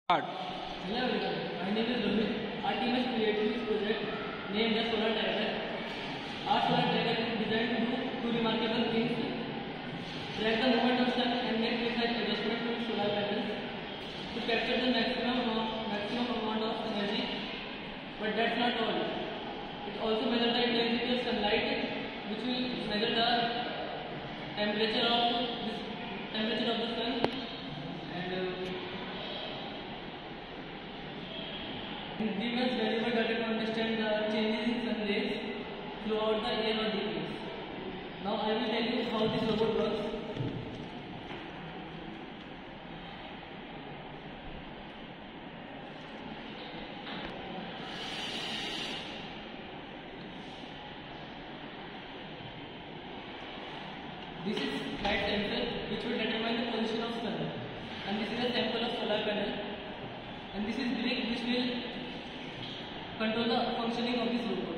Start. Hello everyone, my name is Rohit. Our team has created this project named the Solar Tracker. Our Solar Tracker is designed to do two remarkable things: track the movement of sun and make precise adjustment to solar panels to capture the maximum amount of energy. But that's not all. It also measures the intensity of sunlight, which will measure the temperature of the sun and give us valuable data to understand the changes in sun rays throughout the year or decades. Now I will tell you how this robot works. This is light sensor which will determine the position of sun, and this is a sample of solar panel, and this is brick which will control the functioning of this robot.